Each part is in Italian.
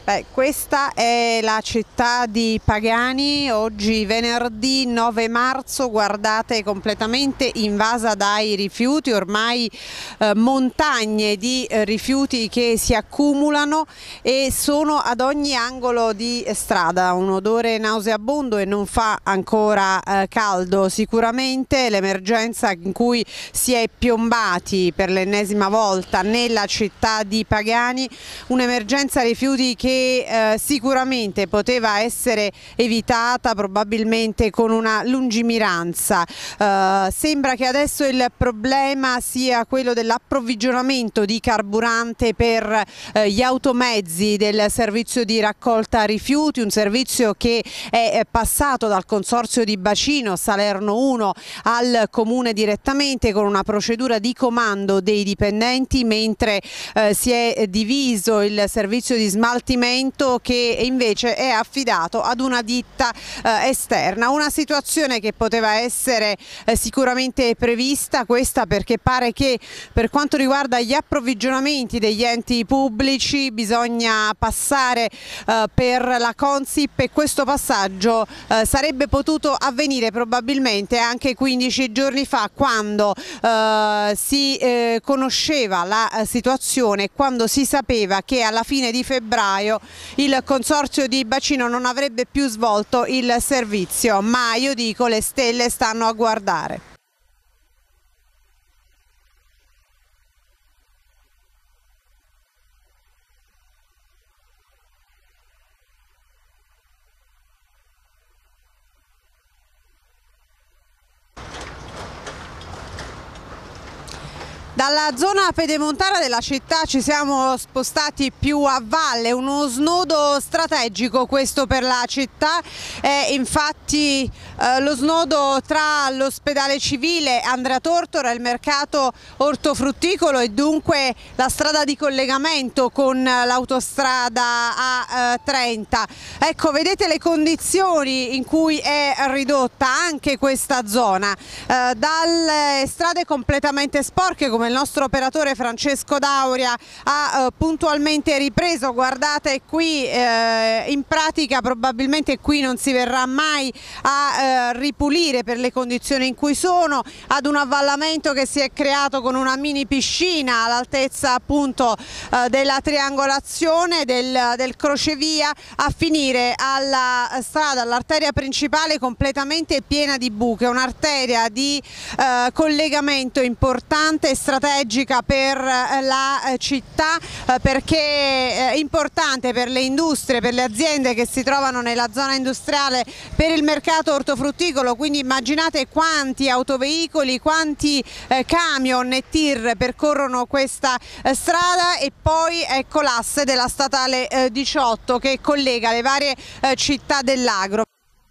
Questa è la città di Pagani, oggi venerdì 9 marzo, guardate, completamente invasa dai rifiuti, ormai montagne di rifiuti che si accumulano e sono ad ogni angolo di strada, un odore nauseabondo e non fa ancora caldo. Sicuramente l'emergenza in cui si è piombati per l'ennesima volta nella città di Pagani, un'emergenza rifiuti che sicuramente poteva essere evitata probabilmente con una lungimiranza. Sembra che adesso il problema sia quello dell'approvvigionamento di carburante per gli automezzi del servizio di raccolta rifiuti, un servizio che è passato dal consorzio di bacino Salerno 1 al comune direttamente con una procedura di comando dei dipendenti, mentre si è diviso il servizio di smaltimento che invece è affidato ad una ditta esterna. Una situazione che poteva essere sicuramente prevista, questa perché pare che per quanto riguarda gli approvvigionamenti degli enti pubblici bisogna passare per la Consip e questo passaggio sarebbe potuto avvenire probabilmente anche 15 giorni fa, quando si conosceva la situazione, quando si sapeva che alla fine di febbraio il consorzio di bacino non avrebbe più svolto il servizio, ma io dico, le stelle stanno a guardare. Dalla zona pedemontana della città ci siamo spostati più a valle, uno snodo strategico questo per la città, è infatti lo snodo tra l'ospedale civile Andrea Tortora e il mercato ortofrutticolo e dunque la strada di collegamento con l'autostrada A30. Ecco, vedete le condizioni in cui è ridotta anche questa zona, dalle strade completamente sporche, come il nostro operatore Francesco Dauria ha puntualmente ripreso. Guardate qui, in pratica probabilmente qui non si verrà mai a ripulire per le condizioni in cui sono, ad un avvallamento che si è creato con una mini piscina all'altezza appunto della triangolazione del crocevia, a finire alla strada, all'arteria principale completamente piena di buche, un'arteria di collegamento importante e strategica per la città, perché è importante per le industrie, per le aziende che si trovano nella zona industriale, per il mercato ortofrutticolo. Quindi immaginate quanti autoveicoli, quanti camion e tir percorrono questa strada, e poi ecco l'asse della statale 18 che collega le varie città dell'agro.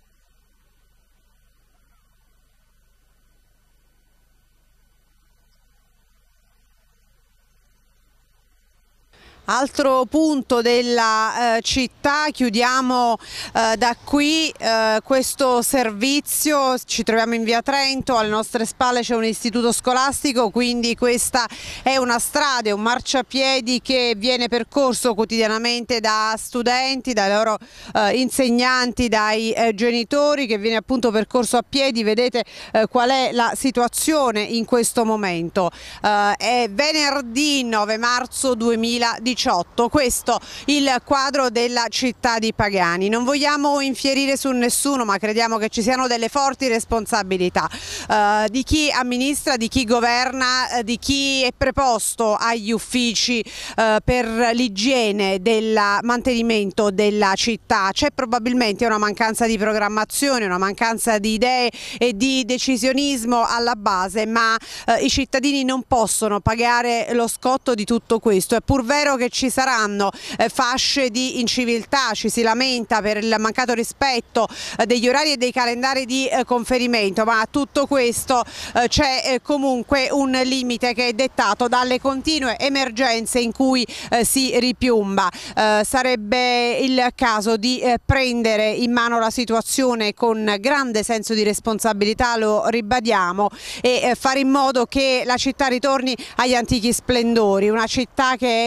Altro punto della città, chiudiamo da qui questo servizio, ci troviamo in via Trento, alle nostre spalle c'è un istituto scolastico, quindi questa è una strada, un marciapiedi che viene percorso quotidianamente da studenti, dai loro insegnanti, dai genitori, che viene appunto percorso a piedi. Vedete qual è la situazione in questo momento. È venerdì 9 marzo 2018. Questo il quadro della città di Pagani. Non vogliamo infierire su nessuno, ma crediamo che ci siano delle forti responsabilità di chi amministra, di chi governa, di chi è preposto agli uffici per l'igiene del mantenimento della città. C'è probabilmente una mancanza di programmazione, una mancanza di idee e di decisionismo alla base, ma i cittadini non possono pagare lo scotto di tutto questo. È pur vero che ci saranno fasce di inciviltà, ci si lamenta per il mancato rispetto degli orari e dei calendari di conferimento, ma a tutto questo c'è comunque un limite che è dettato dalle continue emergenze in cui si ripiomba. Sarebbe il caso di prendere in mano la situazione con grande senso di responsabilità, lo ribadiamo, e fare in modo che la città ritorni agli antichi splendori, una città che è sporca,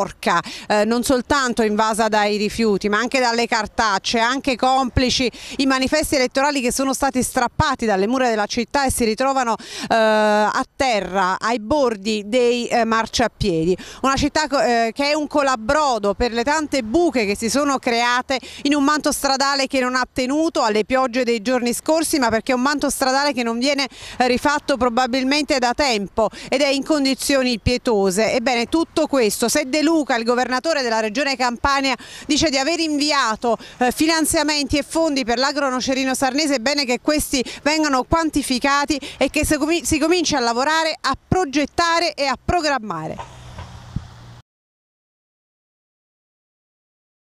sporca, non soltanto invasa dai rifiuti ma anche dalle cartacce, anche complici i manifesti elettorali che sono stati strappati dalle mura della città e si ritrovano a terra ai bordi dei marciapiedi. Una città che è un colabrodo per le tante buche che si sono create in un manto stradale che non ha tenuto alle piogge dei giorni scorsi, ma perché è un manto stradale che non viene rifatto probabilmente da tempo ed è in condizioni pietose. Ebbene, tutto questo, se De Luca, il governatore della regione Campania, dice di aver inviato finanziamenti e fondi per l'agronocerino sarnese, è bene che questi vengano quantificati e che si cominci a lavorare, a progettare e a programmare.